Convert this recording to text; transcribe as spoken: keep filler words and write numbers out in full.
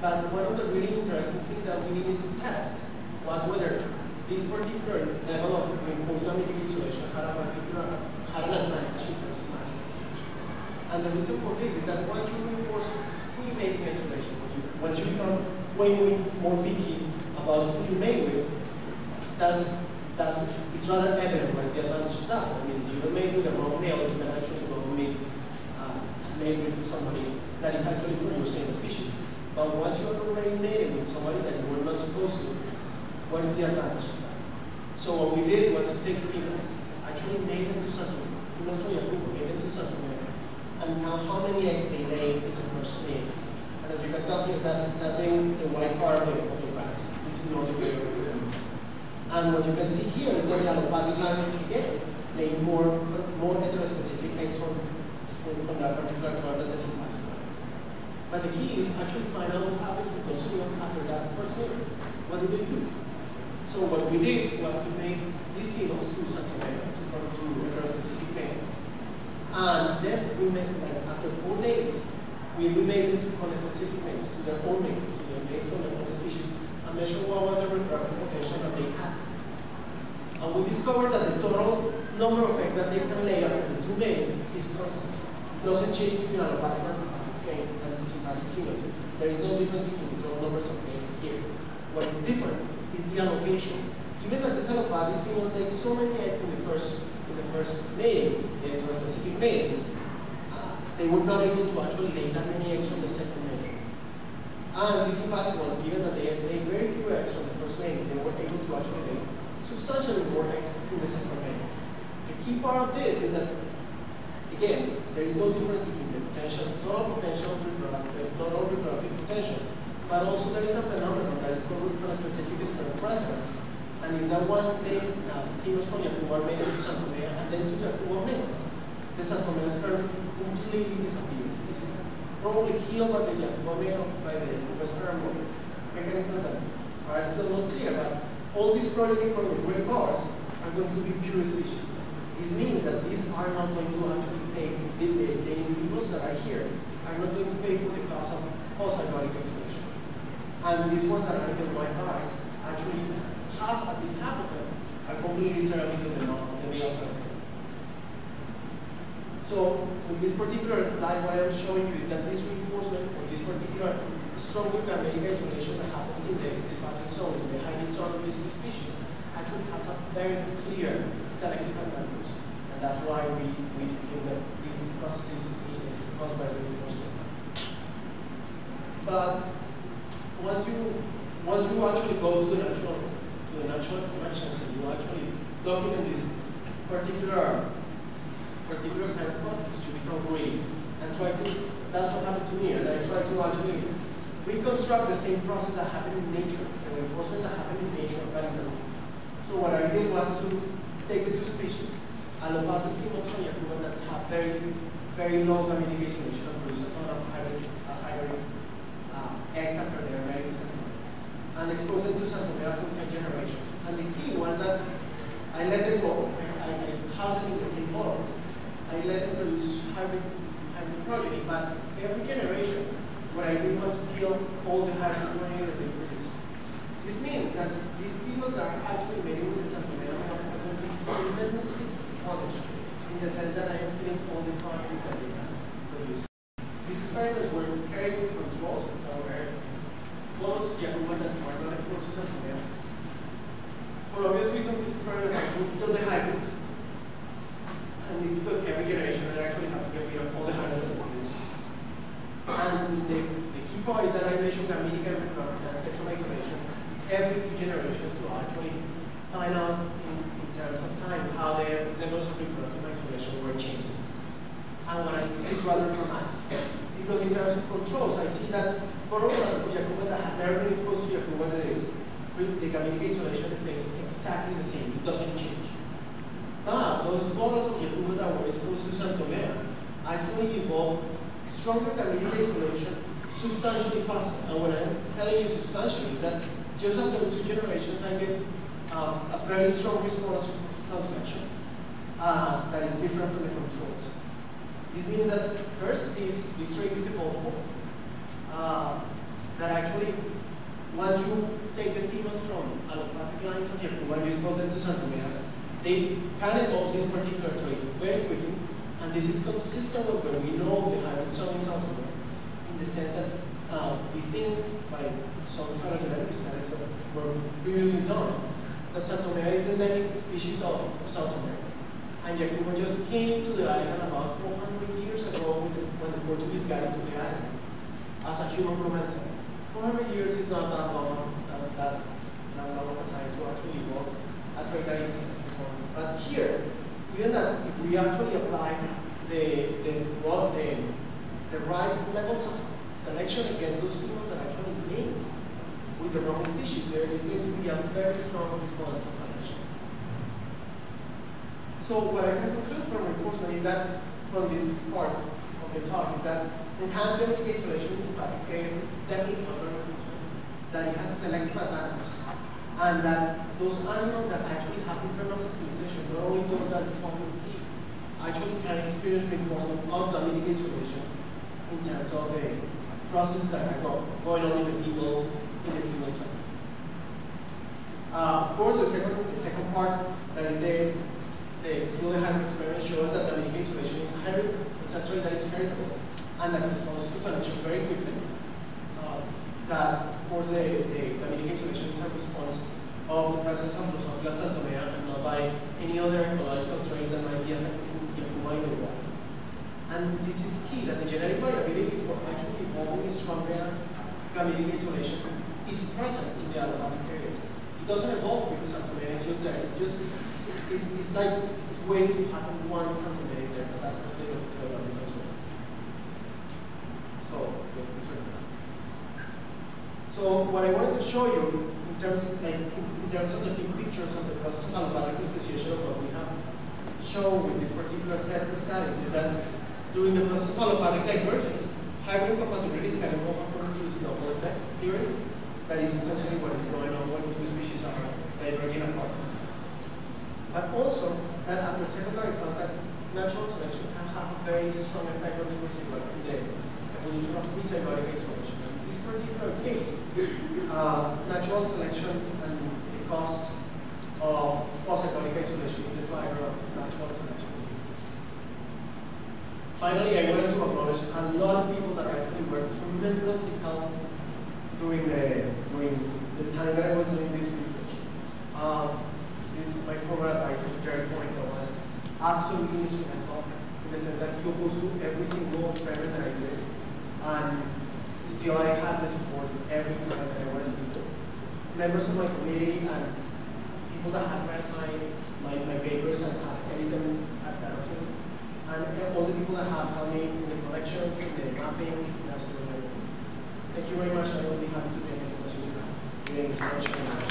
But one of the really interesting things that we needed to test was whether this particular level of reinforced gammatic isolation had a particular had an advantage in terms of matching isolation. And the reason for this is that once you reinforce who you make in isolation, once you become way more picky about who you mate with, that's, that's, it's rather evident what is the advantage of that. I mean, if you don't mate with a wrong male, you can actually go mate, uh, mate with somebody that is actually from your same species. But once you are already mated with somebody that you were not supposed to, what is the advantage of that? So what we did was to take females, actually mate them to something, females from Yakubu, mate them to something, and count how many eggs they laid in the first mate. And as you can tell here, that's, that's in the white part of the, of the graph. It's not the gray. And what you can see here is that the allopathic lines again lay more, more heterospecific eggs from, from that particular class than the sympathic lines. But the key is actually find out what happens with those females after that first mate. What do they do? So what we did was to make these females to centromere, to come to heterospecific males. And then we made, like after four days, we made them to conspecific males, to their own males, to their males from their own species, and measure what was the reproductive potential that they had. And we discovered that the total number of eggs that they can lay after the two males is constant. It doesn't change between allopathic and sympathic and sympathic females. There is no difference between the total numbers of eggs here. What is different is the allocation. Given that these allopathic females lay so many eggs in the first in the first male, into a specific male, uh, they were not able to actually lay that many eggs from the second male. And the sympathic ones, given that they laid very few eggs from the first male, they were able to actually lay substantially more eggs in the second male. The key part of this is that, again, there is no difference between the potential, total potential, the total reproductive potential, but also there is a phenomenon that is called conspecific sperm presence, and is that once they, uh, females from Yakubu are made into centromere and then to Yakubu males, the centromere sperm completely disappears. It's probably killed by the Yakubu male, by the Yakubu sperm mechanisms that are still not clear, but all these progeny from the gray bars are going to be pure species. This means that these are not going to actually pay, the, the, the individuals that are here are not going to pay for the cost of post-zygotic exclusion. And these ones that are in the white bars, actually half, at least half of them, are completely sterile because they're not, the males are the same. So with this particular slide, what I'm showing you is that this reinforcement, or this particular stronger gammatic isolation that happens in the sympatric zone, in the hybrid zone of these two species, actually has a very clear selective advantage. And that's why we, we think that this process is, is caused by the reinforcement. But once you once you actually go to the natural to the natural conventions and you actually document this particular particular kind of process, you become greedy and try to, that's what happened to me, and I try to actually reconstruct the same process that happened in nature, the reinforcement that happened in nature very well. So what I did was to take the two species, allopathic females from Yakubu that have very, very low gammatic isolation and produce a ton of hybrid, uh, hybrid uh, eggs after they are married to centromere, and expose them to centromere for ten generations. And the key was that I let them go, I, I housed them in the same bottle. I let them produce hybrid, hybrid progeny, but every generation, what I did was kill all the hybrid progeny that they produce. This means that these females are actually mating with the centromere males are going to be independently punished in the sense that I am killing all the progeny that they have produced. These experiments were carried with controls that were close to Yakubu that were not exposed to centromere. For obvious reasons, these experiments would kill the hybrids. And this because every generation I actually have to get rid of all the hybrids that they produce. And the, the key part is that I measure gammatic and reproductive and sexual isolation every two generations to actually find out in, in terms of time how their levels of reproductive isolation were changing. And what I see is rather dramatic. Because in terms of controls, I see that for all of Yakubu that have never been exposed to Yakubu, the, the gammatic isolation stays exactly the same, it doesn't change. Now, those bottles of Yakubu that were exposed to centromere actually evolved stronger gammatic isolation substantially faster. And what I'm telling you substantially is that just after two generations, I get um, a very strong response to transfection uh, that is different from the controls. This means that first, this, this trait is evolvable, uh, that actually once you take the females from allopathic lines of Yacuba and you expose them to Santomea, they can evolve this particular trait very quickly, and this is consistent with what we know the hybrid song in Santomea, in the sense that uh, we think by some phylogenetic studies that were previously done, that Santomea is the endemic species of, of South America. And Yacuba just came to the island about four hundred years ago when the, when the Portuguese got into the island as a human commensal. four hundred years is not that long, uh, that, that long of a time to actually evolve a trait that is this one. But here, even that if we actually apply the, the, the, the right levels of selection against those females that actually mate with the wrong species, there is going to be a very strong response of selection. So what I can conclude from reinforcement is that, from this part of the talk, is that enhanced genetic isolation in sympathetic areas is definitely counter reinforcement, that it has a selective advantage, and that those animals that actually have internal fertilization, not only those that spawn in the sea, actually can experience reinforcement of gametic isolation in terms of the processes that are go, going on in the female in the female type. Uh, of course, the second the second part, that is the the Kilo hybrid experiment, shows that gametic isolation is heritable. It's a trait that is heritable and that responds to selection very quickly. Uh, that, of course, the, the gametic isolation is a response of the presence of Drosophila santomea and not by any other ecological traits that might be affecting Yacuba in the wild. And this is key, that the genetic variability for actually evolving a stronger gametic isolation is present in the allopathic areas. It doesn't evolve because santomea is just there. It's just It's, it's like it's waiting to happen once something is there, but that's actually what the development is. So, this right. So, what I wanted to show you in terms of like in, in terms of the big pictures of the process of allopathic speciation of what we have shown with this particular set of studies is that during the process of allopathic divergence, hybrid compatibilities can evolve according to the snowball effect theory. That is essentially what is going on when two species are diverging apart. But also that after secondary contact, natural selection can have a very strong effect on the evolution of presymbiotic isolation. In this particular case, uh, natural selection and the cost of post-symbiotic isolation is the driver of natural selection in this case. Finally, I wanted to acknowledge a lot of people that actually were tremendously helpful during the during the time that I was doing this research. Um, This is my former advisor, Jerry Point, that was absolutely instrumental in the sense that he opposed to every single experiment that I did. And still I had the support every time that I wanted to do it. Members of my committee and people that have read my, my, my papers and have edited them at Dancing, and all the people that have helped me in the collections, in the mapping, in absolutely everything. Thank you very much. I will be happy to take any questions you have.